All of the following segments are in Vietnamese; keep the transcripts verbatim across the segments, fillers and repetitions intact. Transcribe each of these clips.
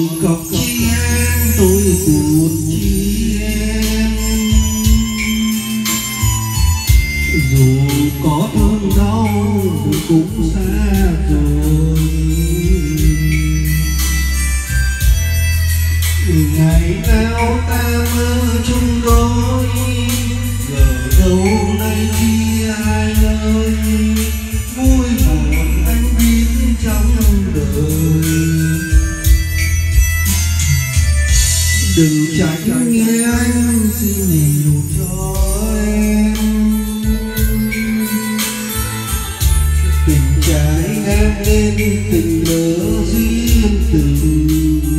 cọc chi em, tôi buồn chi em. Dù có thương đau cũng xa rồi. Ngày nào ta mơ chung đôi, giờ đâu nay kia ai ơi. Vui buồn anh biết trong đời. Đừng trách nghe anh xin nhiều cho em. Tình trái em nên tình lỡ riêng tình.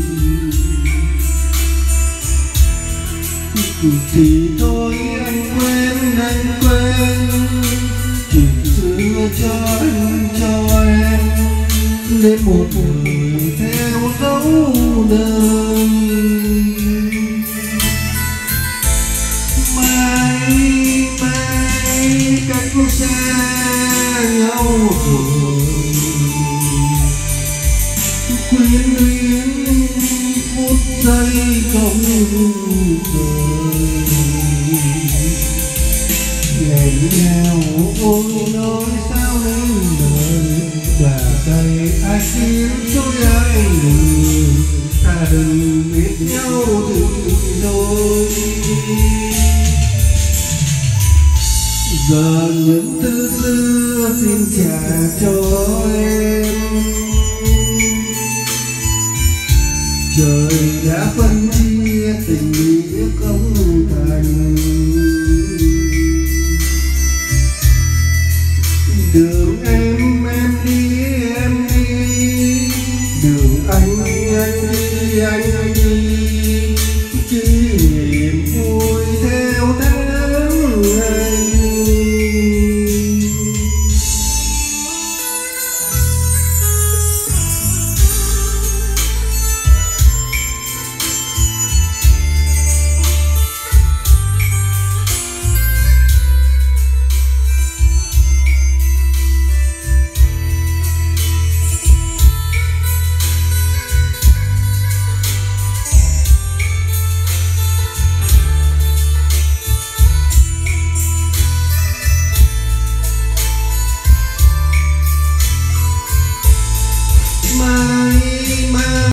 Thì thôi anh quên, anh quên chuyện xưa cho anh, cho em. Nên một người theo dấu đời. Mai mai cách xa nhau rồi. Quyến luyến phút giây không rời. Nghẹn ngào ôi nói sao nên lời. Và tay ai khiến dối ai người. Ta đừng biết nhau từng đôi. Giờ những thứ xưa xin trả cho em. Trời đã phân chia tình nghĩa không thành. Đường em em đi em đi. Đường anh anh đi anh đi.